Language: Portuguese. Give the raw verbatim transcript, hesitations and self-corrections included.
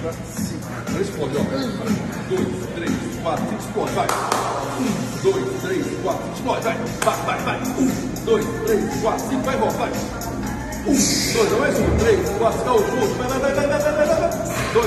pra cinco. Agora explode, ó. Um, dois, três, quatro, cinco, explode, vai. Um, dois, três, quatro, explode, vai. Vai, vai, vai. Um, dois, três, quatro, cinco, vai, volta, vai. Um, dois, mais um, três, quatro, dá o jogo. Vai, vai, vai, vai, vai, vai, vai. Dois.